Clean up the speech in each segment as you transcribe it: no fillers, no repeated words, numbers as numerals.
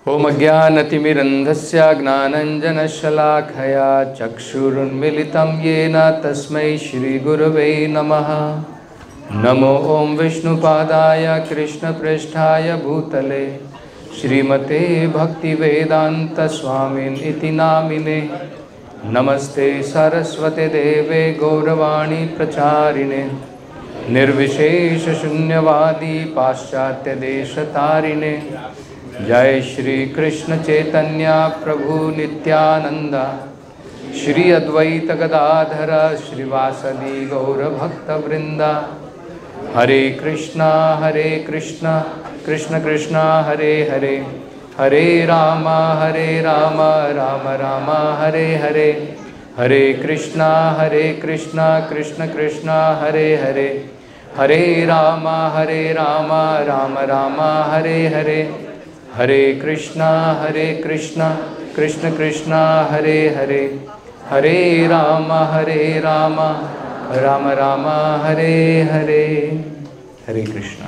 ओम अज्ञानतिमिरन्धस्य ज्ञानञ्जनशलाखया चक्षुरुन्मिलितं येन तस्मै श्रीगुरवे नमः। नमो ओं विष्णुपादाय कृष्णप्रेष्ठाय भूतले श्रीमते भक्तिवेदान्तस्वामिन् इति नामिने। नमस्ते सरस्वते देवे गौरवाणी प्रचारिणे निर्विशेषशून्यवादी पाश्चात्यदेशतारिणे। जय श्री कृष्ण चैतन्य प्रभु नित्यानंद श्री अद्वैत गदाधर श्रीवासदि गौरभक्तवृंदा। हरे कृष्णा कृष्ण कृष्ण हरे हरे, हरे राम राम राम हरे हरे। हरे कृष्णा कृष्ण कृष्ण हरे हरे, हरे राम राम राम हरे हरे। हरे कृष्णा कृष्ण कृष्ण हरे हरे, हरे राम राम राम हरे हरे। हरे कृष्णा।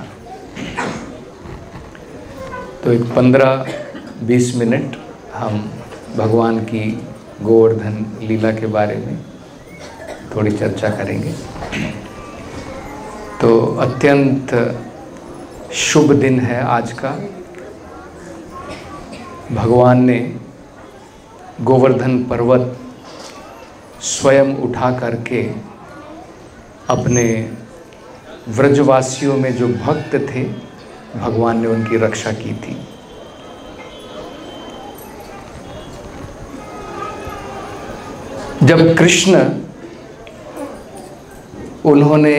तो एक 15-20 मिनट हम भगवान की गोवर्धन लीला के बारे में थोड़ी चर्चा करेंगे। तो अत्यंत शुभ दिन है आज का। भगवान ने गोवर्धन पर्वत स्वयं उठा करके अपने व्रजवासियों में जो भक्त थे, भगवान ने उनकी रक्षा की थी। जब कृष्ण उन्होंने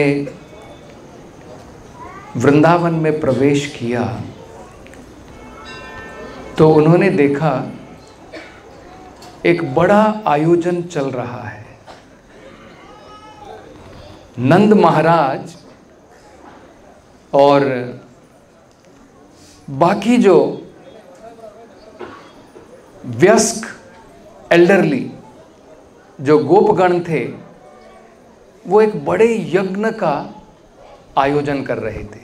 वृंदावन में प्रवेश किया तो उन्होंने देखा एक बड़ा आयोजन चल रहा है। नंद महाराज और बाकी जो वयस्क एल्डरली जो गोपगण थे, वो एक बड़े यज्ञ का आयोजन कर रहे थे।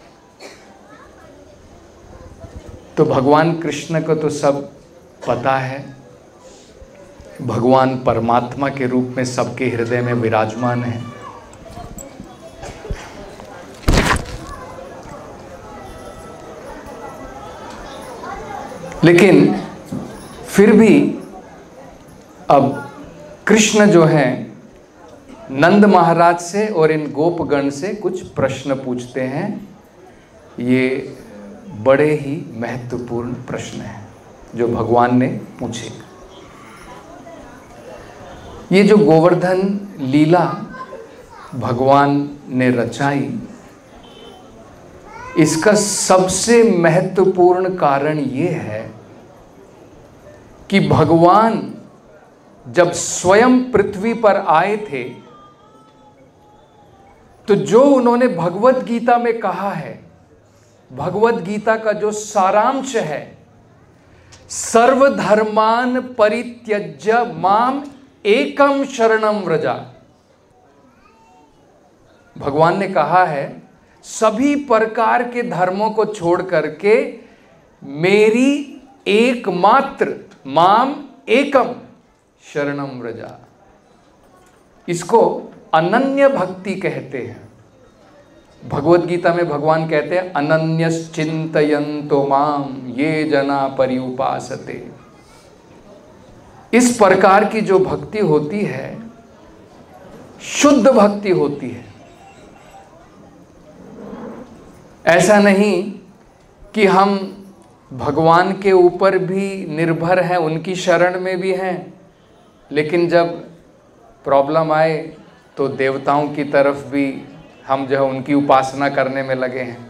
तो भगवान कृष्ण को तो सब पता है, भगवान परमात्मा के रूप में सबके हृदय में विराजमान है। लेकिन फिर भी अब कृष्ण जो है नंद महाराज से और इन गोपगण से कुछ प्रश्न पूछते हैं। ये बड़े ही महत्वपूर्ण प्रश्न हैं जो भगवान ने पूछे। ये जो गोवर्धन लीला भगवान ने रचाई, इसका सबसे महत्वपूर्ण कारण ये है कि भगवान जब स्वयं पृथ्वी पर आए थे तो जो उन्होंने भगवत गीता में कहा है, भगवत गीता का जो सारांश है, सर्वधर्मान परित्यज्य माम एकम शरणम व्रजा। भगवान ने कहा है सभी प्रकार के धर्मों को छोड़ करके मेरी एकमात्र माम एकम शरणम व्रजा, इसको अनन्य भक्ति कहते हैं। भगवत गीता में भगवान कहते हैं अनन्यश्चिन्तयन्तो माम ये जना पर्युपासते। इस प्रकार की जो भक्ति होती है, शुद्ध भक्ति होती है। ऐसा नहीं कि हम भगवान के ऊपर भी निर्भर हैं, उनकी शरण में भी हैं, लेकिन जब प्रॉब्लम आए तो देवताओं की तरफ भी हम जो है उनकी उपासना करने में लगे हैं।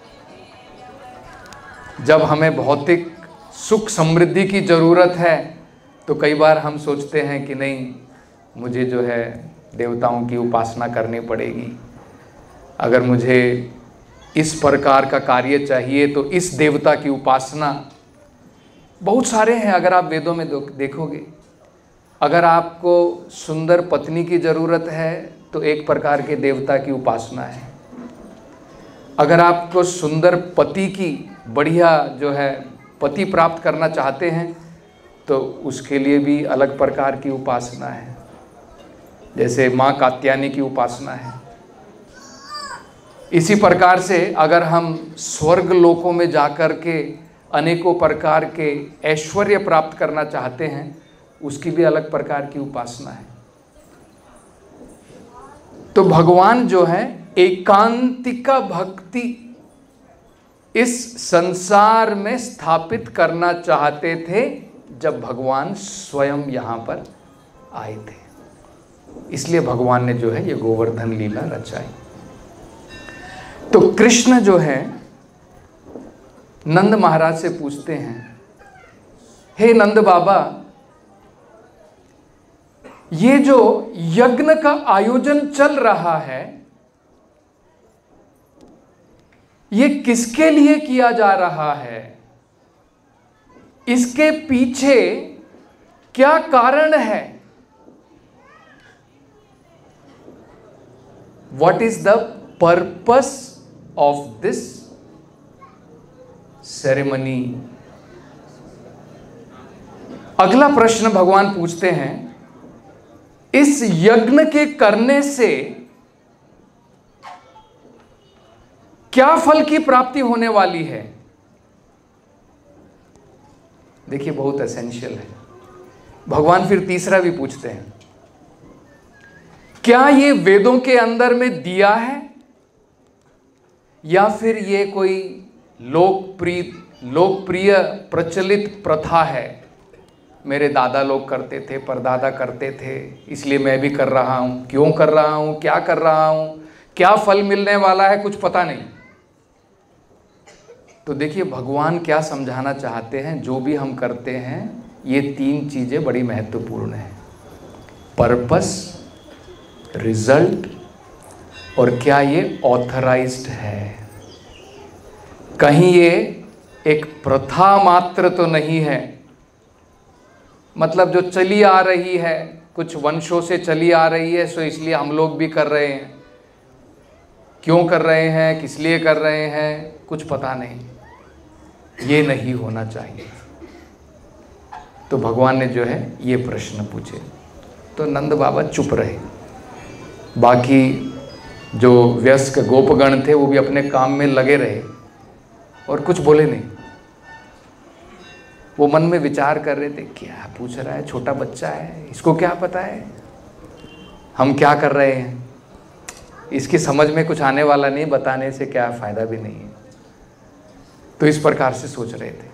जब हमें भौतिक सुख समृद्धि की ज़रूरत है तो कई बार हम सोचते हैं कि नहीं, मुझे जो है देवताओं की उपासना करनी पड़ेगी। अगर मुझे इस प्रकार का कार्य चाहिए तो इस देवता की उपासना। बहुत सारे हैं, अगर आप वेदों में देखोगे। अगर आपको सुंदर पत्नी की ज़रूरत है तो एक प्रकार के देवता की उपासना है। अगर आपको सुंदर पति की बढ़िया जो है पति प्राप्त करना चाहते हैं तो उसके लिए भी अलग प्रकार की उपासना है, जैसे माँ कात्यायनी की उपासना है। इसी प्रकार से अगर हम स्वर्ग लोकों में जाकर के अनेकों प्रकार के ऐश्वर्य प्राप्त करना चाहते हैं, उसकी भी अलग प्रकार की उपासना है। तो भगवान जो है एकांतिका भक्ति इस संसार में स्थापित करना चाहते थे जब भगवान स्वयं यहाँ पर आए थे। इसलिए भगवान ने जो है ये गोवर्धन लीला रचाई। तो कृष्ण जो है नंद महाराज से पूछते हैं, हे नंद बाबा, ये जो यज्ञ का आयोजन चल रहा है ये किसके लिए किया जा रहा है? इसके पीछे क्या कारण है? What is the purpose of this ceremony? अगला प्रश्न भगवान पूछते हैं, इस यज्ञ के करने से क्या फल की प्राप्ति होने वाली है? देखिए बहुत एसेंशियल है। भगवान फिर तीसरा भी पूछते हैं, क्या ये वेदों के अंदर में दिया है या फिर ये कोई लोकप्रिय प्रचलित प्रथा है? मेरे दादा लोग करते थे, परदादा करते थे, इसलिए मैं भी कर रहा हूं। क्यों कर रहा हूं, क्या कर रहा हूं, क्या फल मिलने वाला है, कुछ पता नहीं। तो देखिए भगवान क्या समझाना चाहते हैं, जो भी हम करते हैं ये तीन चीजें बड़ी महत्वपूर्ण हैं, पर्पस, रिजल्ट और क्या ये ऑथराइज्ड है। कहीं ये एक प्रथा मात्र तो नहीं है, मतलब जो चली आ रही है, कुछ वंशों से चली आ रही है, सो इसलिए हम लोग भी कर रहे हैं। क्यों कर रहे हैं, किस लिए कर रहे हैं, कुछ पता नहीं। ये नहीं होना चाहिए। तो भगवान ने जो है ये प्रश्न पूछे, तो नंद बाबा चुप रहे। बाकी जो वयस्क गोपगण थे वो भी अपने काम में लगे रहे और कुछ बोले नहीं। वो मन में विचार कर रहे थे, क्या पूछ रहा है, छोटा बच्चा है, इसको क्या पता है हम क्या कर रहे हैं, इसकी समझ में कुछ आने वाला नहीं, बताने से क्या फायदा भी नहीं है। तो इस प्रकार से सोच रहे थे।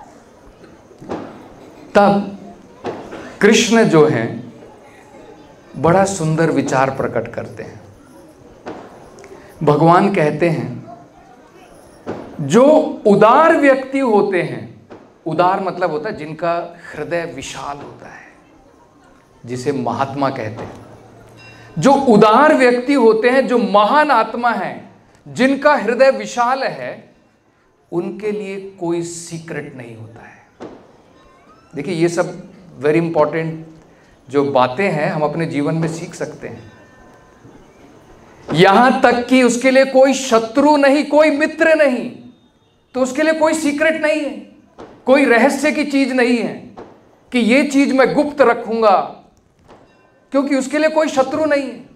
तब कृष्ण जो हैं बड़ा सुंदर विचार प्रकट करते हैं। भगवान कहते हैं, जो उदार व्यक्ति होते हैं, उदार मतलब होता है जिनका हृदय विशाल होता है, जिसे महात्मा कहते हैं। जो उदार व्यक्ति होते हैं, जो महान आत्मा हैं, जिनका हृदय विशाल है, उनके लिए कोई सीक्रेट नहीं होता है। देखिए ये सब वेरी इंपॉर्टेंट जो बातें हैं हम अपने जीवन में सीख सकते हैं। यहां तक कि उसके लिए कोई शत्रु नहीं, कोई मित्र नहीं, तो उसके लिए कोई सीक्रेट नहीं है, कोई रहस्य की चीज नहीं है कि ये चीज मैं गुप्त रखूंगा, क्योंकि उसके लिए कोई शत्रु नहीं है।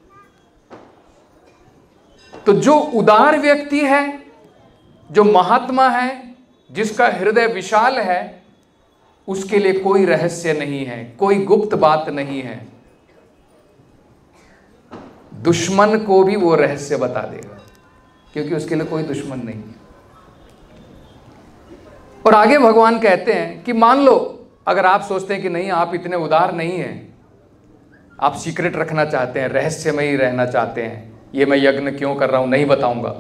तो जो उदार व्यक्ति है, जो महात्मा है, जिसका हृदय विशाल है, उसके लिए कोई रहस्य नहीं है, कोई गुप्त बात नहीं है। दुश्मन को भी वो रहस्य बता देगा, क्योंकि उसके लिए कोई दुश्मन नहीं है। और आगे भगवान कहते हैं कि मान लो अगर आप सोचते हैं कि नहीं, आप इतने उदार नहीं हैं, आप सीक्रेट रखना चाहते हैं, रहस्य में ही रहना चाहते हैं, ये मैं यज्ञ क्यों कर रहा हूं नहीं बताऊंगा,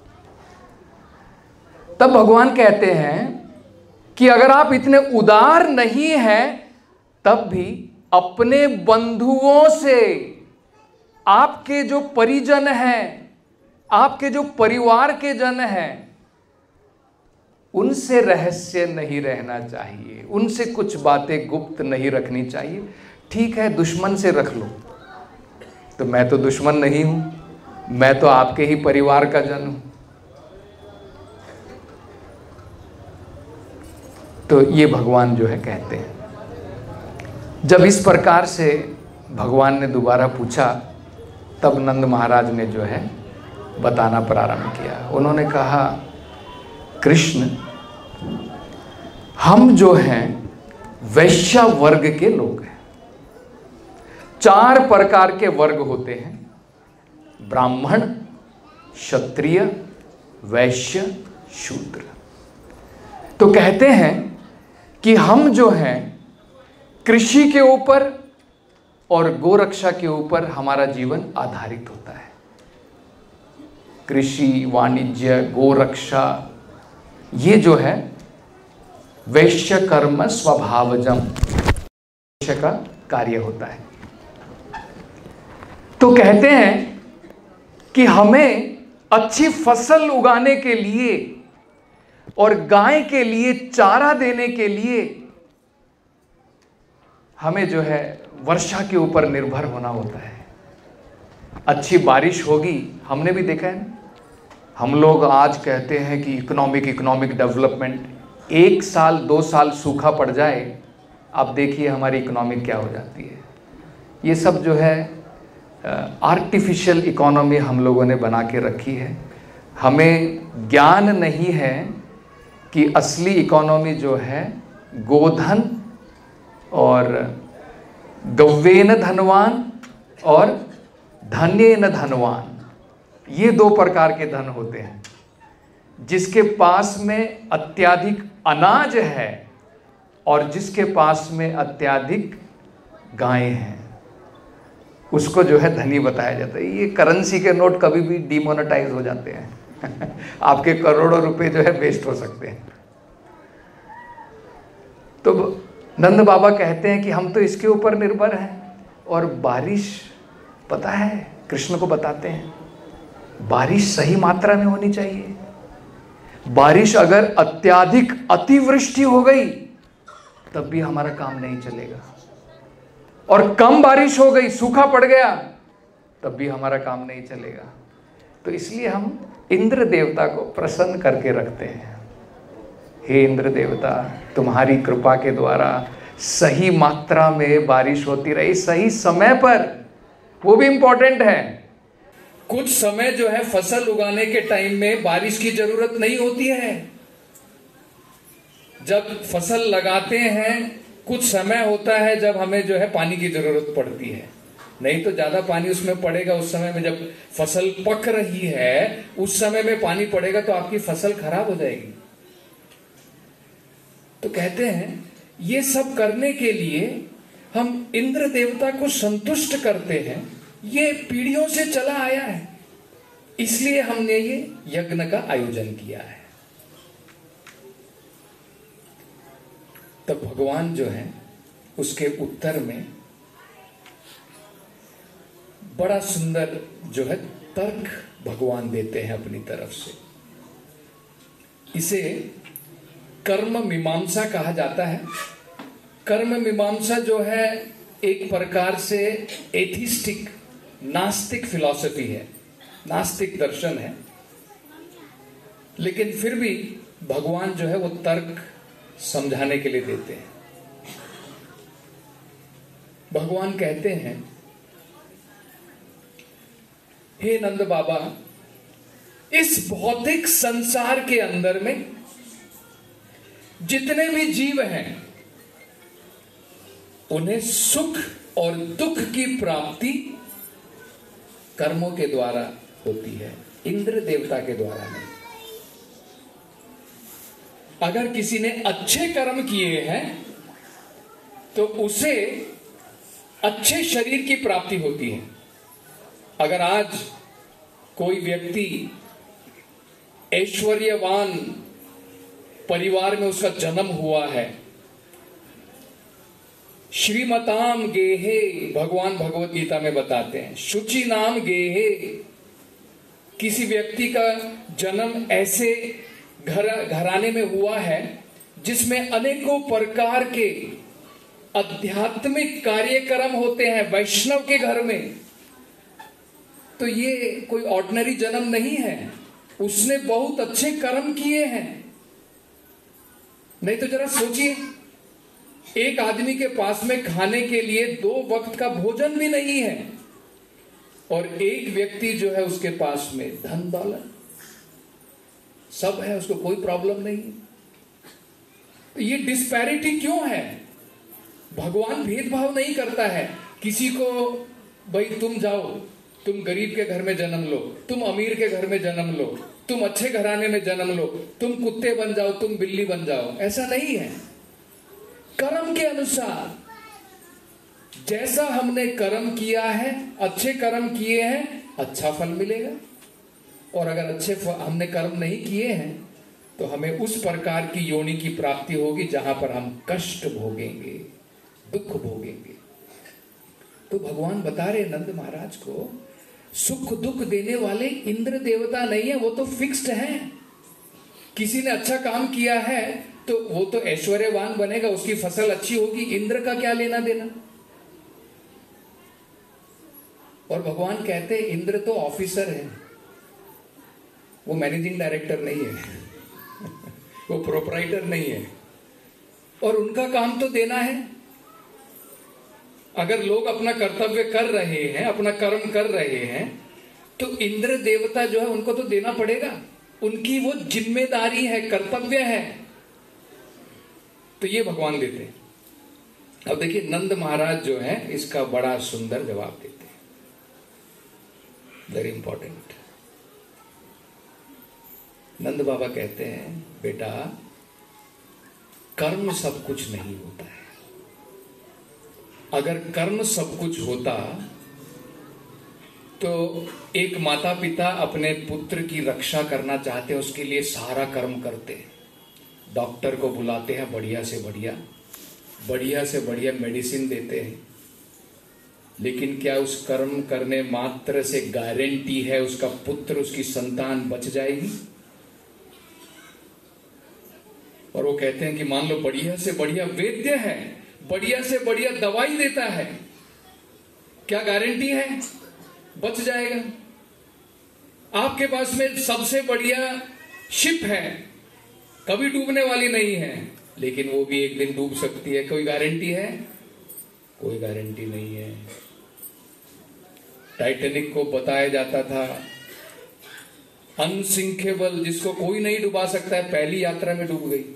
तब भगवान कहते हैं कि अगर आप इतने उदार नहीं हैं, तब भी अपने बंधुओं से, आपके जो परिजन हैं, आपके जो परिवार के जन हैं, उनसे रहस्य नहीं रहना चाहिए, उनसे कुछ बातें गुप्त नहीं रखनी चाहिए। ठीक है, दुश्मन से रख लो, तो मैं तो दुश्मन नहीं हूं, मैं तो आपके ही परिवार का जन हूं। तो ये भगवान जो है कहते हैं। जब इस प्रकार से भगवान ने दोबारा पूछा, तब नंद महाराज ने जो है बताना प्रारंभ किया। उन्होंने कहा, कृष्ण, हम जो हैं वैश्य वर्ग के लोग हैं। 4 प्रकार के वर्ग होते हैं, ब्राह्मण, क्षत्रिय, वैश्य, शूद्र। तो कहते हैं कि हम जो हैं कृषि के ऊपर और गोरक्षा के ऊपर हमारा जीवन आधारित होता है। कृषि, वाणिज्य, गोरक्षा, ये जो है वैश्य कर्म स्वभावजम, वैश्य का कार्य होता है। तो कहते हैं कि हमें अच्छी फसल उगाने के लिए और गाय के लिए चारा देने के लिए हमें जो है वर्षा के ऊपर निर्भर होना होता है। अच्छी बारिश होगी, हमने भी देखा है ना, हम लोग आज कहते हैं कि इकोनॉमिक डेवलपमेंट, 1 साल 2 साल सूखा पड़ जाए, आप देखिए हमारी इकोनॉमिक क्या हो जाती है। ये सब जो है आर्टिफिशियल इकोनॉमी हम लोगों ने बना के रखी है। हमें ज्ञान नहीं है कि असली इकोनॉमी जो है गोधन और गव्येन धनवान और धन्येन धनवान, ये 2 प्रकार के धन होते हैं। जिसके पास में अत्यधिक अनाज है और जिसके पास में अत्यधिक गायें हैं, उसको जो है धनी बताया जाता है। ये करेंसी के नोट कभी भी डिमोनेटाइज हो जाते हैं आपके करोड़ों रुपए जो है वेस्ट हो सकते हैं। तो नंद बाबा कहते हैं कि हम तो इसके ऊपर निर्भर हैं। और बारिश, पता है, कृष्ण को बताते हैं, बारिश सही मात्रा में होनी चाहिए। बारिश अगर अत्यधिक अतिवृष्टि हो गई तब भी हमारा काम नहीं चलेगा, और कम बारिश हो गई, सूखा पड़ गया, तब भी हमारा काम नहीं चलेगा। तो इसलिए हम इंद्र देवता को प्रसन्न करके रखते हैं। हे इंद्र देवता, तुम्हारी कृपा के द्वारा सही मात्रा में बारिश होती रही, सही समय पर, वो भी इंपॉर्टेंट है। कुछ समय जो है फसल उगाने के टाइम में बारिश की जरूरत नहीं होती है। जब फसल लगाते हैं कुछ समय होता है जब हमें जो है पानी की जरूरत पड़ती है, नहीं तो ज्यादा पानी उसमें पड़ेगा उस समय में। जब फसल पक रही है उस समय में पानी पड़ेगा तो आपकी फसल खराब हो जाएगी। तो कहते हैं ये सब करने के लिए हम इंद्र देवता को संतुष्ट करते हैं। ये पीढ़ियों से चला आया है, इसलिए हमने ये यज्ञ का आयोजन किया है। तब भगवान जो है उसके उत्तर में बड़ा सुंदर जो है तर्क भगवान देते हैं अपनी तरफ से। इसे कर्म मीमांसा कहा जाता है। कर्म मीमांसा जो है एक प्रकार से एथिस्टिक, नास्तिक फिलॉसफी है, नास्तिक दर्शन है, लेकिन फिर भी भगवान जो है वो तर्क समझाने के लिए देते हैं। भगवान कहते हैं, हे नंद बाबा, इस भौतिक संसार के अंदर में जितने भी जीव हैं उन्हें सुख और दुख की प्राप्ति कर्मों के द्वारा होती है, इंद्र देवता के द्वारा नहीं। अगर किसी ने अच्छे कर्म किए हैं तो उसे अच्छे शरीर की प्राप्ति होती है। अगर आज कोई व्यक्ति ऐश्वर्यवान परिवार में उसका जन्म हुआ है, श्रीमताम गेहे, भगवान भगवत गीता में बताते हैं, शुचि नाम गेहे, किसी व्यक्ति का जन्म ऐसे घराने में हुआ है जिसमें अनेकों प्रकार के आध्यात्मिक कार्यक्रम होते हैं, वैष्णव के घर में, तो ये कोई ऑर्डिनरी जन्म नहीं है, उसने बहुत अच्छे कर्म किए हैं। नहीं तो जरा सोचिए, एक आदमी के पास में खाने के लिए 2 वक्त का भोजन भी नहीं है, और एक व्यक्ति जो है उसके पास में धन दौलत सब है, उसको कोई प्रॉब्लम नहीं है। ये डिस्पैरिटी क्यों है? भगवान भेदभाव नहीं करता है किसी को, भाई तुम जाओ, तुम गरीब के घर में जन्म लो, तुम अमीर के घर में जन्म लो, तुम अच्छे घराने में जन्म लो, तुम कुत्ते बन जाओ, तुम बिल्ली बन जाओ, ऐसा नहीं है। कर्म के अनुसार जैसा हमने कर्म किया है, अच्छे कर्म किए हैं, अच्छा फल मिलेगा, और अगर अच्छे हमने कर्म नहीं किए हैं तो हमें उस प्रकार की योनि की प्राप्ति होगी जहां पर हम कष्ट भोगेंगे, दुख भोगेंगे। तो भगवान बता रहे नंद महाराज को, सुख दुख देने वाले इंद्र देवता नहीं है, वो तो फिक्स्ड है। किसी ने अच्छा काम किया है तो वो तो ऐश्वर्यवान बनेगा, उसकी फसल अच्छी होगी, इंद्र का क्या लेना देना। और भगवान कहते हैं इंद्र तो ऑफिसर है, वो मैनेजिंग डायरेक्टर नहीं है वो प्रोपराइटर नहीं है, और उनका काम तो देना है। अगर लोग अपना कर्तव्य कर रहे हैं, अपना कर्म कर रहे हैं, तो इंद्र देवता जो है उनको तो देना पड़ेगा, उनकी वो जिम्मेदारी है, कर्तव्य है। तो ये भगवान देते हैं। अब देखिए नंद महाराज जो है इसका बड़ा सुंदर जवाब देते हैं, वेरी इंपॉर्टेंट। नंद बाबा कहते हैं, बेटा कर्म सब कुछ नहीं होता है। अगर कर्म सब कुछ होता तो एक माता पिता अपने पुत्र की रक्षा करना चाहते हैं, उसके लिए सारा कर्म करते हैं, डॉक्टर को बुलाते हैं, बढ़िया से बढ़िया मेडिसिन देते हैं। लेकिन क्या उस कर्म करने मात्र से गारंटी है उसका पुत्र, उसकी संतान बच जाएगी? और वो कहते हैं कि मान लो बढ़िया से बढ़िया वैद्य है, बढ़िया से बढ़िया दवाई देता है, क्या गारंटी है बच जाएगा? आपके पास में सबसे बढ़िया शिप है, कभी डूबने वाली नहीं है, लेकिन वो भी एक दिन डूब सकती है, कोई गारंटी है? कोई गारंटी नहीं है। टाइटैनिक को बताया जाता था अनसिंकेबल, जिसको कोई नहीं डुबा सकता है, पहली यात्रा में डूब गई।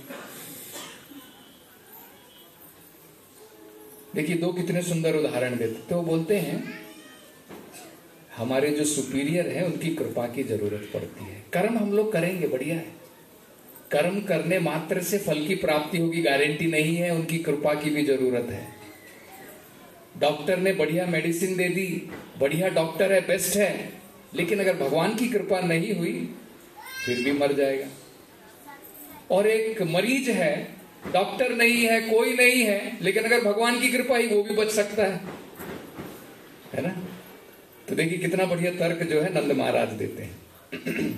देखिए दो कितने सुंदर उदाहरण देते। तो बोलते हैं हमारे जो सुपीरियर है उनकी कृपा की जरूरत पड़ती है। कर्म हम लोग करेंगे, बढ़िया है, कर्म करने मात्र से फल की प्राप्ति होगी गारंटी नहीं है, उनकी कृपा की भी जरूरत है। डॉक्टर ने बढ़िया मेडिसिन दे दी, बढ़िया डॉक्टर है, बेस्ट है, लेकिन अगर भगवान की कृपा नहीं हुई फिर भी मर जाएगा। और एक मरीज है, डॉक्टर नहीं है, कोई नहीं है, लेकिन अगर भगवान की कृपा ही वो भी बच सकता है ना। तो देखिए कितना बढ़िया तर्क जो है नंद महाराज देते हैं।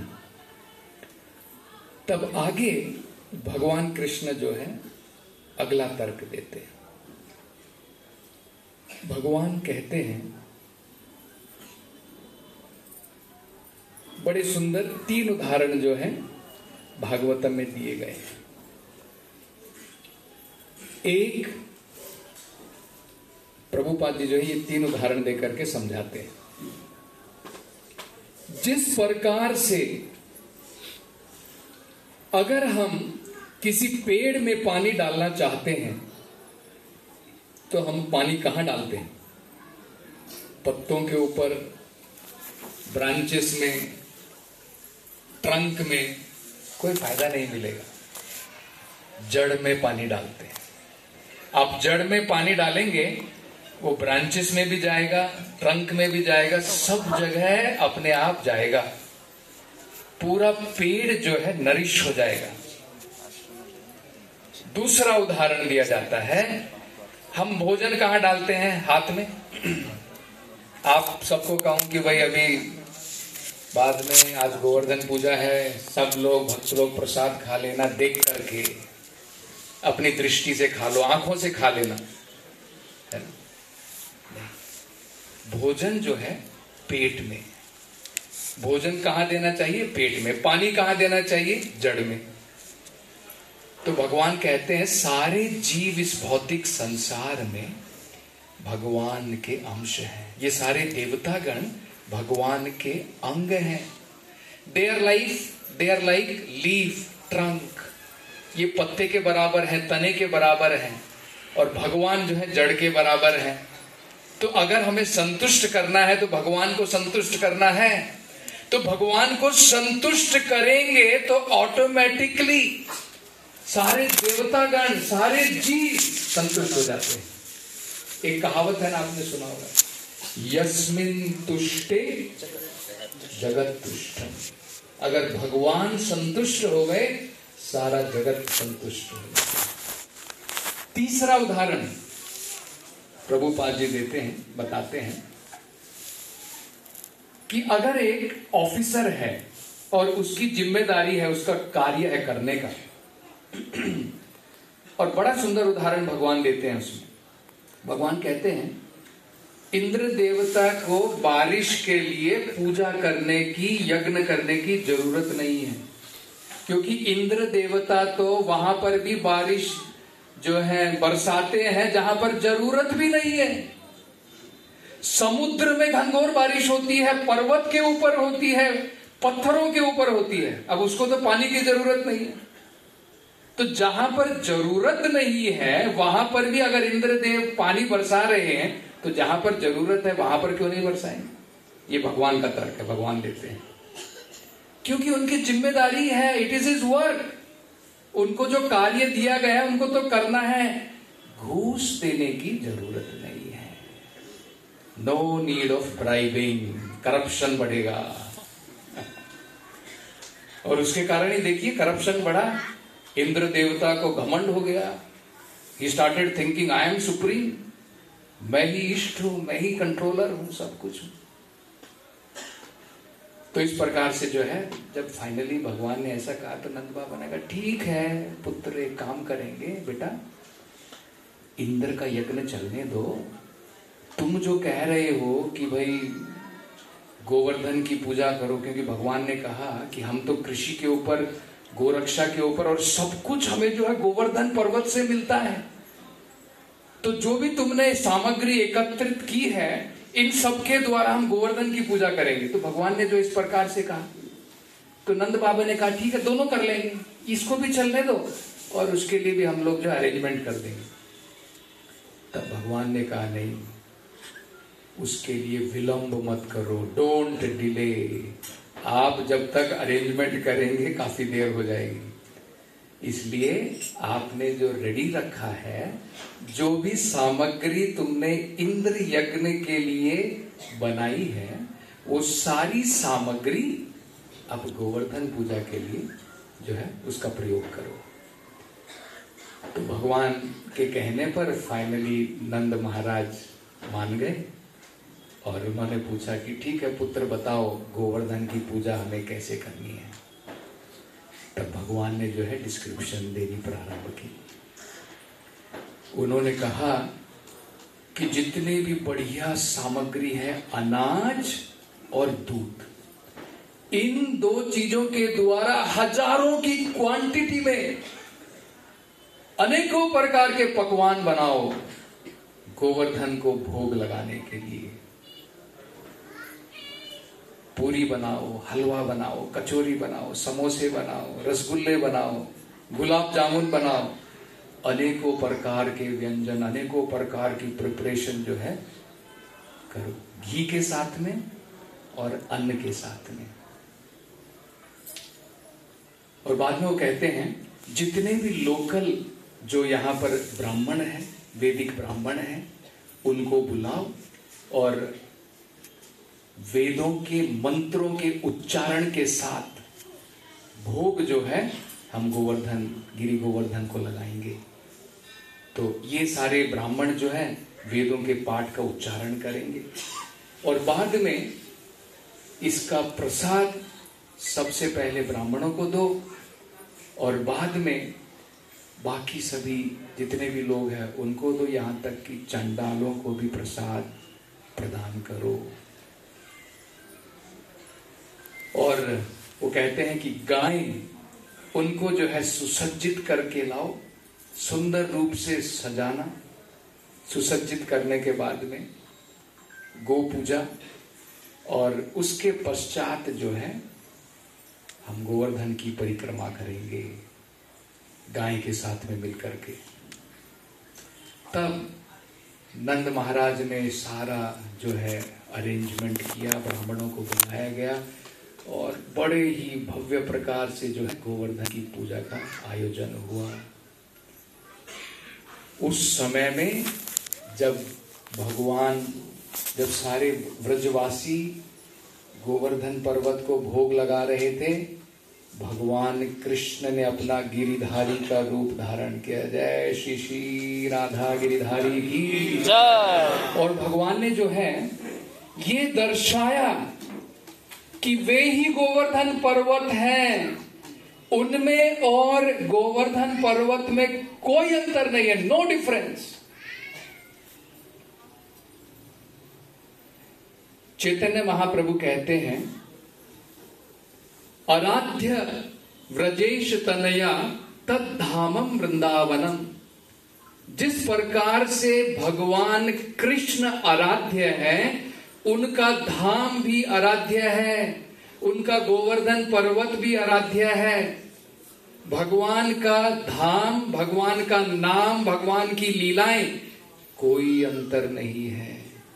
तब आगे भगवान कृष्ण जो है अगला तर्क देते हैं। भगवान कहते हैं, बड़े सुंदर 3 उदाहरण जो है भागवतम में दिए गए हैं। एक प्रभुपाद जी जो है ये 3 उदाहरण देकर के समझाते हैं। जिस प्रकार से अगर हम किसी पेड़ में पानी डालना चाहते हैं तो हम पानी कहां डालते हैं? पत्तों के ऊपर, ब्रांचेस में, ट्रंक में, कोई फायदा नहीं मिलेगा। जड़ में पानी डालते हैं। आप जड़ में पानी डालेंगे, वो ब्रांचेस में भी जाएगा, ट्रंक में भी जाएगा, सब जगह अपने आप जाएगा, पूरा पेड़ जो है नरिश हो जाएगा। दूसरा उदाहरण दिया जाता है, हम भोजन कहां डालते हैं? हाथ में। आप सबको कहूं कि भाई अभी बाद में आज गोवर्धन पूजा है, सब लोग भक्त लोग प्रसाद खा लेना, देख करके अपनी दृष्टि से खा लो, आंखों से खा लेना, है ना? भोजन जो है पेट में। भोजन कहां देना चाहिए? पेट में। पानी कहां देना चाहिए? जड़ में। तो भगवान कहते हैं सारे जीव इस भौतिक संसार में भगवान के अंश हैं। ये सारे देवतागण भगवान के अंग हैं। They are like leaf, trunk. ये पत्ते के बराबर है, तने के बराबर है, और भगवान जो है जड़ के बराबर है। तो अगर हमें संतुष्ट करना है तो भगवान को संतुष्ट करना है, तो भगवान को संतुष्ट करेंगे तो ऑटोमेटिकली सारे देवतागण, सारे जीव संतुष्ट हो जाते हैं। एक कहावत है ना, आपने सुना होगा, यस्मिन तुष्टे जगत तुष्ट। अगर भगवान संतुष्ट हो गए सारा जगत संतुष्ट हो गया। तीसरा उदाहरण प्रभुपाद जी देते हैं, बताते हैं कि अगर एक ऑफिसर है और उसकी जिम्मेदारी है, उसका कार्य है करने का, और बड़ा सुंदर उदाहरण भगवान देते हैं उसमें। भगवान कहते हैं इंद्र देवता को बारिश के लिए पूजा करने की, यज्ञ करने की जरूरत नहीं है, क्योंकि इंद्र देवता तो वहां पर भी बारिश जो है बरसाते हैं जहां पर जरूरत भी नहीं है। समुद्र में घनघोर बारिश होती है, पर्वत के ऊपर होती है, पत्थरों के ऊपर होती है, अब उसको तो पानी की जरूरत नहीं है। तो जहां पर जरूरत नहीं है वहां पर भी अगर इंद्रदेव पानी बरसा रहे हैं तो जहां पर जरूरत है वहां पर क्यों नहीं बरसाएंगे? ये भगवान का तर्क है, भगवान देते हैं, क्योंकि उनकी जिम्मेदारी है, इट इज हिज वर्क। उनको जो कार्य दिया गया है उनको तो करना है, घूस देने की जरूरत नहीं है। No need of bribing. Corruption बढ़ेगा और उसके कारण ही देखिए करप्शन बढ़ा। इंद्र देवता को घमंड हो गया। He started thinking I am supreme, मैं ही इष्ट हूं, मैं ही कंट्रोलर हूं, सब कुछ हूं। तो इस प्रकार से जो है जब फाइनली भगवान ने ऐसा कहा तो नंद बाबा ने कहा ठीक है पुत्र, एक काम करेंगे बेटा, इंद्र का यज्ञ चलने दो। तुम जो कह रहे हो कि भाई गोवर्धन की पूजा करो, क्योंकि भगवान ने कहा कि हम तो कृषि के ऊपर, गोरक्षा के ऊपर, और सब कुछ हमें जो है गोवर्धन पर्वत से मिलता है। तो जो भी तुमने सामग्री एकत्रित की है इन सब के द्वारा हम गोवर्धन की पूजा करेंगे। तो भगवान ने जो इस प्रकार से कहा तो नंद बाबा ने कहा ठीक है दोनों कर लेंगे, इसको भी चलने दो और उसके लिए भी हम लोग जो अरेंजमेंट कर देंगे। तब भगवान ने कहा नहीं, उसके लिए विलंब मत करो, डोंट डिले। आप जब तक अरेंजमेंट करेंगे काफी देर हो जाएगी, इसलिए आपने जो रेडी रखा है, जो भी सामग्री तुमने इंद्र यज्ञ के लिए बनाई है, वो सारी सामग्री अब गोवर्धन पूजा के लिए जो है उसका प्रयोग करो। तो भगवान के कहने पर फाइनली नंद महाराज मान गए और उन्होंने पूछा कि ठीक है पुत्र, बताओ गोवर्धन की पूजा हमें कैसे करनी है। तब भगवान ने जो है डिस्क्रिप्शन देनी प्रारंभ की। उन्होंने कहा कि जितने भी बढ़िया सामग्री है, अनाज और दूध, इन दो चीजों के द्वारा हजारों की क्वांटिटी में अनेकों प्रकार के पकवान बनाओ गोवर्धन को भोग लगाने के लिए। पूरी बनाओ, हलवा बनाओ, कचौरी बनाओ, समोसे बनाओ, रसगुल्ले बनाओ, गुलाब जामुन बनाओ, अनेकों प्रकार के व्यंजन, अनेकों प्रकार की प्रिपरेशन जो है करो, घी के साथ में और अन्न के साथ में। और बाद में वो कहते हैं जितने भी लोकल जो यहाँ पर ब्राह्मण है, वैदिक ब्राह्मण है, उनको बुलाओ और वेदों के मंत्रों के उच्चारण के साथ भोग जो है हम गोवर्धन, गिरि गोवर्धन को लगाएंगे। तो ये सारे ब्राह्मण जो है वेदों के पाठ का उच्चारण करेंगे और बाद में इसका प्रसाद सबसे पहले ब्राह्मणों को दो और बाद में बाकी सभी जितने भी लोग हैं उनको दो, यहाँ तक कि चंडालों को भी प्रसाद प्रदान करो। और वो कहते हैं कि गाय उनको जो है सुसज्जित करके लाओ, सुंदर रूप से सजाना। सुसज्जित करने के बाद में गो पूजा, और उसके पश्चात जो है हम गोवर्धन की परिक्रमा करेंगे गाय के साथ में मिलकर के। तब नंद महाराज ने सारा जो है अरेंजमेंट किया, ब्राह्मणों को बुलाया गया और बड़े ही भव्य प्रकार से जो है गोवर्धन की पूजा का आयोजन हुआ। उस समय में जब सारे व्रजवासी गोवर्धन पर्वत को भोग लगा रहे थे, भगवान कृष्ण ने अपना गिरिधारी का रूप धारण किया। जय श्री श्री राधा गिरिधारी की जय। और भगवान ने जो है ये दर्शाया कि वे ही गोवर्धन पर्वत हैं, उनमें और गोवर्धन पर्वत में कोई अंतर नहीं है, नो डिफरेंस। चैतन्य महाप्रभु कहते हैं, आराध्य व्रजेश तनया तद्धामम वृंदावनम। जिस प्रकार से भगवान कृष्ण आराध्य है, उनका धाम भी आराध्य है, उनका गोवर्धन पर्वत भी आराध्य है। भगवान का धाम, भगवान का नाम, भगवान की लीलाएं कोई अंतर नहीं है।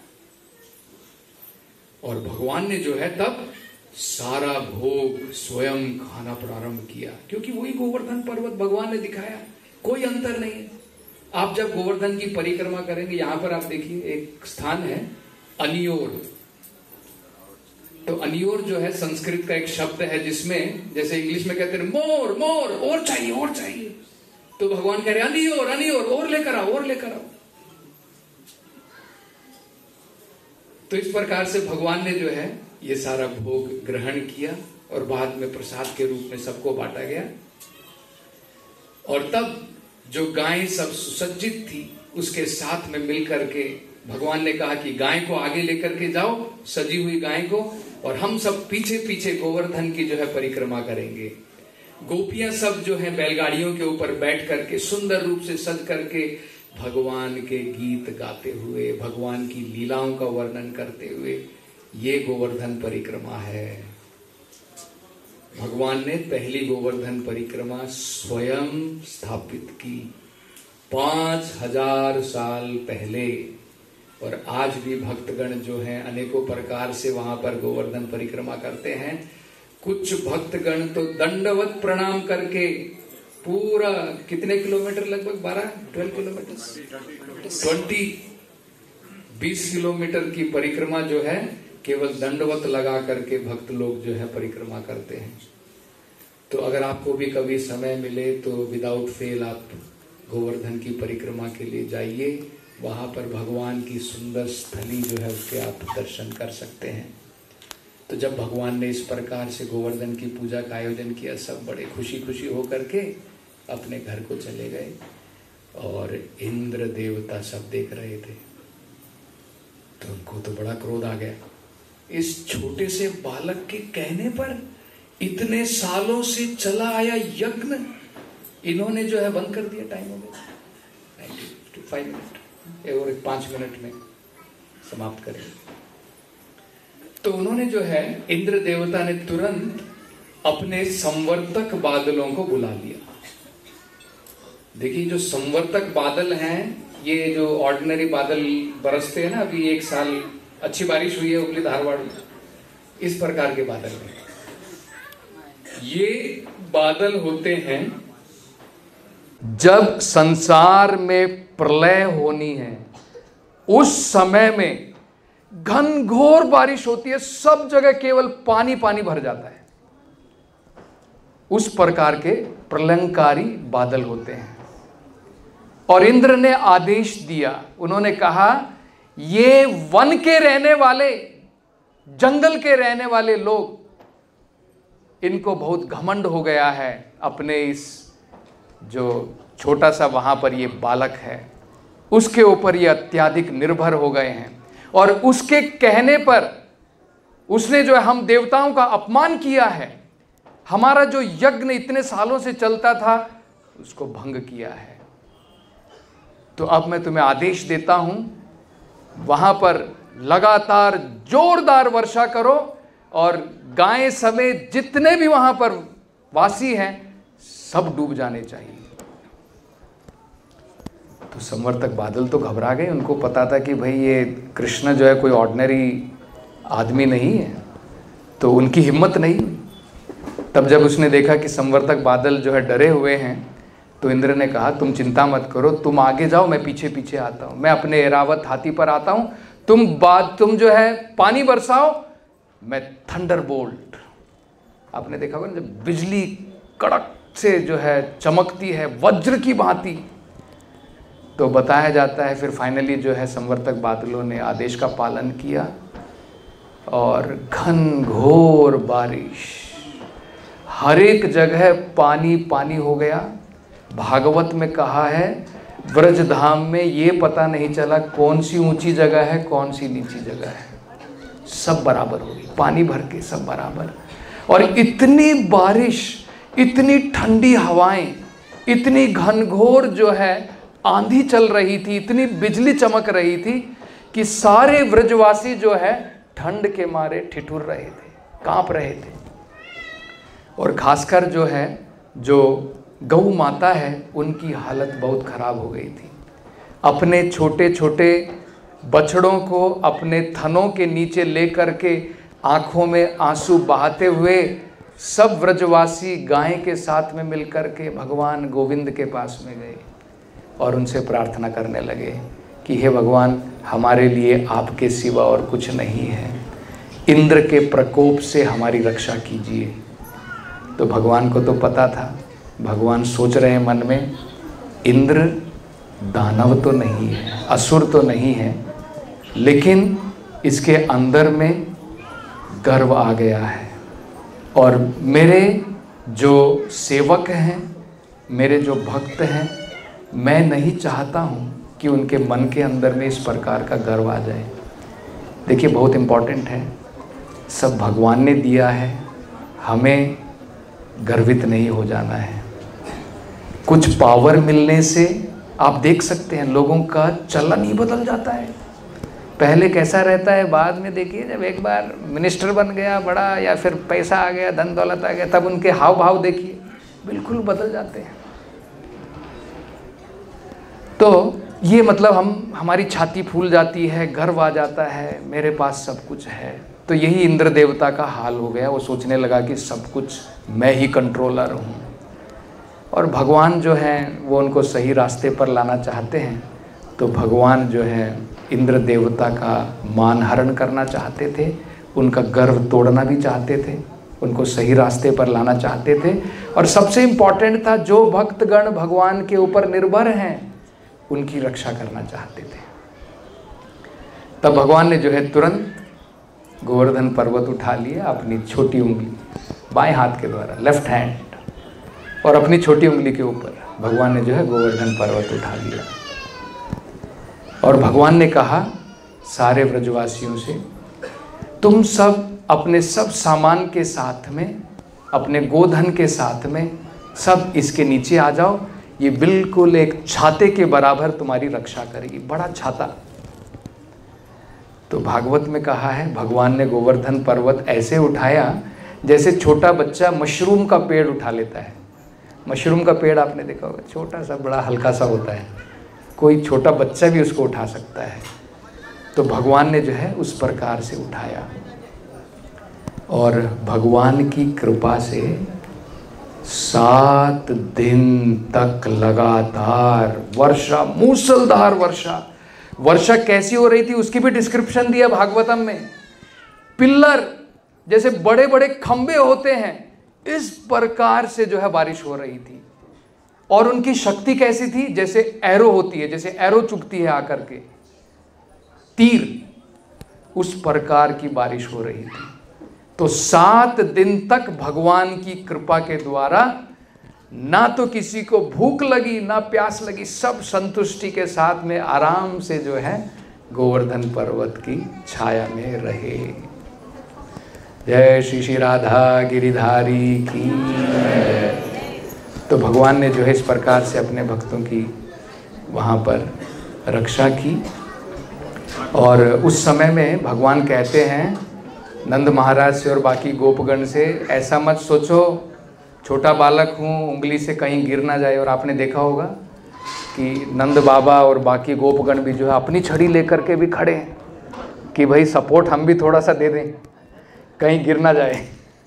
और भगवान ने जो है तब सारा भोग स्वयं खाना प्रारंभ किया, क्योंकि वही गोवर्धन पर्वत भगवान ने दिखाया, कोई अंतर नहीं है। आप जब गोवर्धन की परिक्रमा करेंगे, यहां पर आप देखिए एक स्थान है अनियोर। तो अनियोर जो है संस्कृत का एक शब्द है, जिसमें जैसे इंग्लिश में कहते हैं मोर मोर, और चाहिए और चाहिए, तो भगवान कह रहे अनियोर अनियोर, और लेकर आओ और लेकर आओ। तो इस प्रकार से भगवान ने जो है ये सारा भोग ग्रहण किया और बाद में प्रसाद के रूप में सबको बांटा गया। और तब जो गाय सब सुसज्जित थी, उसके साथ में मिलकर के भगवान ने कहा कि गाय को आगे लेकर के जाओ, सजी हुई गाय को, और हम सब पीछे पीछे गोवर्धन की जो है परिक्रमा करेंगे। गोपियां सब जो है बैलगाड़ियों के ऊपर बैठ करके सुंदर रूप से सज करके भगवान के गीत गाते हुए, भगवान की लीलाओं का वर्णन करते हुए, ये गोवर्धन परिक्रमा है। भगवान ने पहली गोवर्धन परिक्रमा स्वयं स्थापित की 5000 साल पहले। और आज भी भक्तगण जो हैं अनेकों प्रकार से वहां पर गोवर्धन परिक्रमा करते हैं। कुछ भक्तगण तो दंडवत प्रणाम करके पूरा कितने किलोमीटर, लगभग 12 किलोमीटर, 20 किलोमीटर की परिक्रमा जो है केवल दंडवत लगा करके भक्त लोग जो है परिक्रमा करते हैं। तो अगर आपको भी कभी समय मिले तो विदाउट फेल आप गोवर्धन की परिक्रमा के लिए जाइए। वहां पर भगवान की सुंदर स्थली जो है उसके आप दर्शन कर सकते हैं। तो जब भगवान ने इस प्रकार से गोवर्धन की पूजा का आयोजन किया, सब बड़े खुशी खुशी होकर के अपने घर को चले गए। और इंद्र देवता सब देख रहे थे, तो उनको तो बड़ा क्रोध आ गया। इस छोटे से बालक के कहने पर इतने सालों से चला आया यज्ञ इन्होंने जो है बंद कर दिया। टाइम हो गया 5 मिनट, और 5 मिनट में समाप्त करें। तो उन्होंने जो है इंद्र देवता ने तुरंत अपने संवर्तक बादलों को बुला लिया। देखिए जो संवर्तक बादल हैं, ये जो ऑर्डिनरी बादल बरसते हैं ना, अभी 1 साल अच्छी बारिश हुई है हुगली धारवाड़ में, इस प्रकार के बादल हैं। ये बादल होते हैं जब संसार में प्रलय होनी है, उस समय में घनघोर बारिश होती है, सब जगह केवल पानी पानी भर जाता है। उस प्रकार के प्रलयंकारी बादल होते हैं। और इंद्र ने आदेश दिया, उन्होंने कहा ये वन के रहने वाले, जंगल के रहने वाले लोग, इनको बहुत घमंड हो गया है अपने इस जो छोटा सा वहां पर ये बालक है उसके ऊपर ये अत्यधिक निर्भर हो गए हैं। और उसके कहने पर उसने जो है हम देवताओं का अपमान किया है, हमारा जो यज्ञ इतने सालों से चलता था उसको भंग किया है। तो अब मैं तुम्हें आदेश देता हूं, वहां पर लगातार जोरदार वर्षा करो और गायें समेत जितने भी वहां पर वासी हैं सब डूब जाने चाहिए। तो संवर्तक बादल तो घबरा गए, उनको पता था कि भाई ये कृष्ण जो है कोई ऑर्डिनरी आदमी नहीं है, तो उनकी हिम्मत नहीं हुई। तब जब उसने देखा कि संवर्तक बादल जो है डरे हुए हैं, तो इंद्र ने कहा तुम चिंता मत करो, तुम आगे जाओ, मैं पीछे पीछे आता हूँ, मैं अपने ऐरावत हाथी पर आता हूँ, तुम जो है पानी बरसाओ, मैं थंडरबोल्ट, आपने देखा होगा जब बिजली कड़क से जो है चमकती है वज्र की भांति, तो बताया जाता है फिर फाइनली जो है संवर्तक बादलों ने आदेश का पालन किया और घन घोर बारिश, हर एक जगह पानी पानी हो गया। भागवत में कहा है ब्रजधाम में ये पता नहीं चला कौन सी ऊंची जगह है कौन सी नीची जगह है, सब बराबर हो गई, पानी भर के सब बराबर। और इतनी बारिश, इतनी ठंडी हवाएं, इतनी घनघोर जो है आंधी चल रही थी, इतनी बिजली चमक रही थी कि सारे व्रजवासी जो है ठंड के मारे ठिठुर रहे थे, कांप रहे थे। और खासकर जो है जो गौ माता है उनकी हालत बहुत खराब हो गई थी। अपने छोटे छोटे बछड़ों को अपने थनों के नीचे लेकर के आंखों में आंसू बहाते हुए सब व्रजवासी गाय के साथ में मिलकर के भगवान गोविंद के पास में गए और उनसे प्रार्थना करने लगे कि हे भगवान, हमारे लिए आपके सिवा और कुछ नहीं है, इंद्र के प्रकोप से हमारी रक्षा कीजिए। तो भगवान को तो पता था, भगवान सोच रहे हैं मन में, इंद्र दानव तो नहीं है, असुर तो नहीं है, लेकिन इसके अंदर में गर्व आ गया है और मेरे जो सेवक हैं, मेरे जो भक्त हैं, मैं नहीं चाहता हूँ कि उनके मन के अंदर में इस प्रकार का गर्व आ जाए। देखिए बहुत इम्पोर्टेंट है, सब भगवान ने दिया है, हमें गर्वित नहीं हो जाना है। कुछ पावर मिलने से आप देख सकते हैं लोगों का चलन ही बदल जाता है। पहले कैसा रहता है, बाद में देखिए जब एक बार मिनिस्टर बन गया बड़ा या फिर पैसा आ गया, धन दौलत आ गया, तब उनके हाव भाव देखिए बिल्कुल बदल जाते हैं। तो ये मतलब हमारी छाती फूल जाती है, गर्व आ जाता है, मेरे पास सब कुछ है। तो यही इंद्र देवता का हाल हो गया, वो सोचने लगा कि सब कुछ मैं ही कंट्रोलर हूँ। और भगवान जो हैं वो उनको सही रास्ते पर लाना चाहते हैं, तो भगवान जो है इंद्र देवता का मान हरण करना चाहते थे, उनका गर्व तोड़ना भी चाहते थे, उनको सही रास्ते पर लाना चाहते थे। और सबसे इम्पॉर्टेंट था, जो भक्तगण भगवान के ऊपर निर्भर हैं उनकी रक्षा करना चाहते थे। तब भगवान ने जो है तुरंत गोवर्धन पर्वत उठा लिया, अपनी छोटी उंगली बाएं हाथ के द्वारा, लेफ्ट हैंड, और अपनी छोटी उंगली के ऊपर भगवान ने जो है गोवर्धन पर्वत उठा लिया। और भगवान ने कहा सारे व्रजवासियों से, तुम सब अपने सब सामान के साथ में, अपने गोधन के साथ में सब इसके नीचे आ जाओ, ये बिल्कुल एक छाते के बराबर तुम्हारी रक्षा करेगी, बड़ा छाता। तो भागवत में कहा है भगवान ने गोवर्धन पर्वत ऐसे उठाया जैसे छोटा बच्चा मशरूम का पेड़ उठा लेता है। मशरूम का पेड़ आपने देखा होगा, छोटा सा बड़ा हल्का सा होता है, कोई छोटा बच्चा भी उसको उठा सकता है। तो भगवान ने जो है उस प्रकार से उठाया और भगवान की कृपा से 7 दिन तक लगातार वर्षा, मूसलधार वर्षा। वर्षा कैसी हो रही थी उसकी भी डिस्क्रिप्शन दिया भागवतम में। पिल्लर जैसे बड़े बड़े खंबे होते हैं, इस प्रकार से जो है बारिश हो रही थी। और उनकी शक्ति कैसी थी, जैसे एरो होती है, जैसे एरो चुभती है आकर के तीर, उस प्रकार की बारिश हो रही थी। तो 7 दिन तक भगवान की कृपा के द्वारा ना तो किसी को भूख लगी ना प्यास लगी, सब संतुष्टि के साथ में आराम से जो है गोवर्धन पर्वत की छाया में रहे। जय श्री श्री राधा गिरिधारी की। तो भगवान ने जो है इस प्रकार से अपने भक्तों की वहाँ पर रक्षा की। और उस समय में भगवान कहते हैं नंद महाराज से और बाकी गोपगण से, ऐसा मत सोचो छोटा बालक हूँ उंगली से कहीं गिर ना जाए। और आपने देखा होगा कि नंद बाबा और बाकी गोपगण भी जो है अपनी छड़ी लेकर के भी खड़े हैं कि भाई सपोर्ट हम भी थोड़ा सा दे दें, कहीं गिर ना जाए।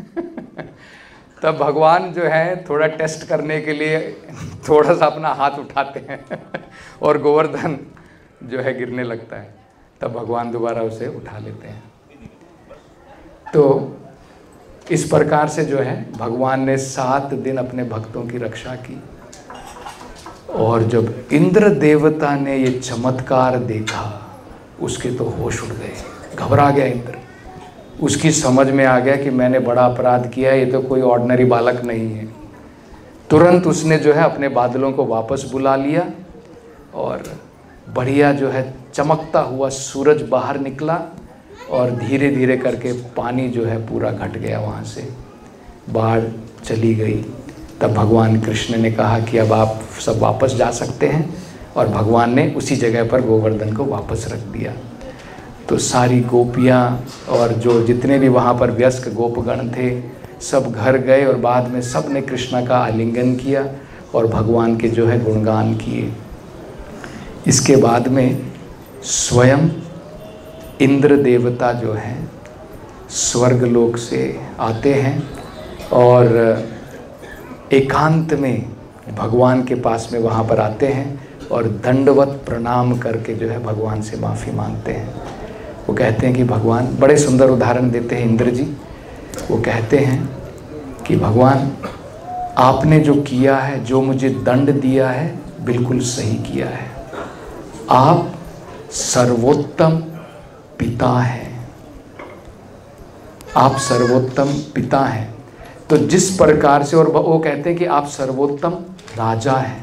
तब भगवान जो है थोड़ा टेस्ट करने के लिए थोड़ा सा अपना हाथ उठाते हैं और गोवर्धन जो है गिरने लगता है। तब भगवान दोबारा उसे उठा लेते हैं। तो इस प्रकार से जो है भगवान ने 7 दिन अपने भक्तों की रक्षा की। और जब इंद्र देवता ने ये चमत्कार देखा उसके तो होश उड़ गए, घबरा गया इंद्र। उसकी समझ में आ गया कि मैंने बड़ा अपराध किया है, ये तो कोई ऑर्डिनरी बालक नहीं है। तुरंत उसने जो है अपने बादलों को वापस बुला लिया और बढ़िया जो है चमकता हुआ सूरज बाहर निकला और धीरे धीरे करके पानी जो है पूरा घट गया, वहाँ से बाढ़ चली गई। तब भगवान कृष्ण ने कहा कि अब आप सब वापस जा सकते हैं। और भगवान ने उसी जगह पर गोवर्धन को वापस रख दिया। तो सारी गोपियाँ और जो जितने भी वहाँ पर व्यस्क गोपगण थे सब घर गए और बाद में सब ने कृष्ण का आलिंगन किया और भगवान के जो है गुणगान किए। इसके बाद में स्वयं इंद्र देवता जो हैं स्वर्गलोक से आते हैं और एकांत में भगवान के पास में वहाँ पर आते हैं और दंडवत प्रणाम करके जो है भगवान से माफ़ी मांगते हैं। वो कहते हैं कि भगवान, बड़े सुंदर उदाहरण देते हैं इंद्र जी। वो कहते हैं कि भगवान आपने जो किया है, जो मुझे दंड दिया है, बिल्कुल सही किया है। आप सर्वोत्तम पिता हैं, आप सर्वोत्तम पिता हैं। तो जिस प्रकार से, और वो कहते हैं कि आप सर्वोत्तम राजा हैं।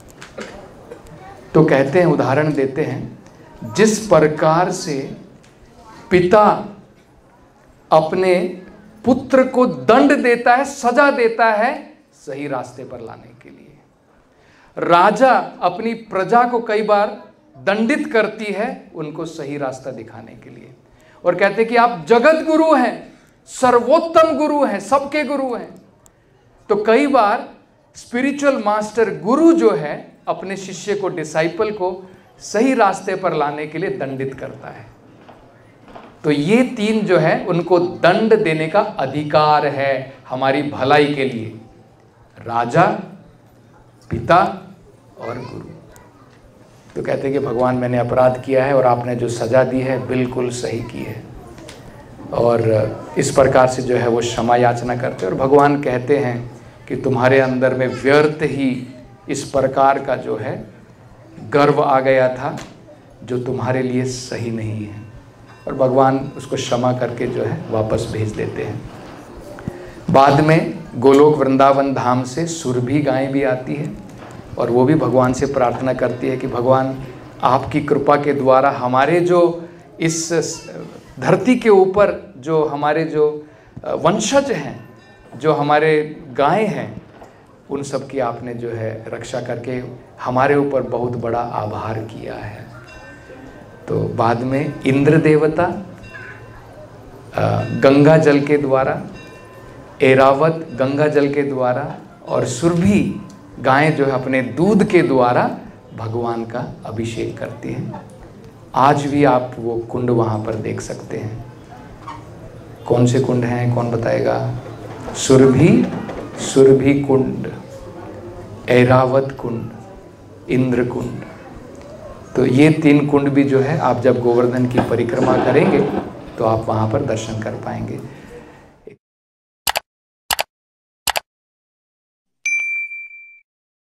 तो कहते हैं, उदाहरण देते हैं, जिस प्रकार से पिता अपने पुत्र को दंड देता है, सजा देता है सही रास्ते पर लाने के लिए, राजा अपनी प्रजा को कई बार दंडित करती है उनको सही रास्ता दिखाने के लिए। और कहते हैं कि आप जगत गुरु हैं, सर्वोत्तम गुरु हैं, सबके गुरु हैं। तो कई बार स्पिरिचुअल मास्टर गुरु जो है अपने शिष्य को, डिसाइपल को सही रास्ते पर लाने के लिए दंडित करता है। तो ये 3 जो है उनको दंड देने का अधिकार है हमारी भलाई के लिए, राजा, पिता और गुरु। तो कहते हैं कि भगवान मैंने अपराध किया है और आपने जो सज़ा दी है बिल्कुल सही की है। और इस प्रकार से जो है वो क्षमा याचना करते हैं। और भगवान कहते हैं कि तुम्हारे अंदर में व्यर्थ ही इस प्रकार का जो है गर्व आ गया था जो तुम्हारे लिए सही नहीं है। और भगवान उसको क्षमा करके जो है वापस भेज देते हैं। बाद में गोलोक वृंदावन धाम से सुरभि गाय भी आती है और वो भी भगवान से प्रार्थना करती है कि भगवान आपकी कृपा के द्वारा हमारे जो इस धरती के ऊपर जो हमारे जो वंशज हैं, जो हमारे गाय हैं, उन सब की आपने जो है रक्षा करके हमारे ऊपर बहुत बड़ा आभार किया है। तो बाद में इंद्र देवता गंगा जल के द्वारा, ऐरावत गंगा जल के द्वारा और सुरभि गायें जो है अपने दूध के द्वारा भगवान का अभिषेक करती हैं। आज भी आप वो कुंड वहाँ पर देख सकते हैं। कौन से कुंड हैं, कौन बताएगा? सुरभि कुंड, ऐरावत कुंड, इंद्र कुंड। तो ये 3 कुंड भी जो है आप जब गोवर्धन की परिक्रमा करेंगे तो आप वहाँ पर दर्शन कर पाएंगे।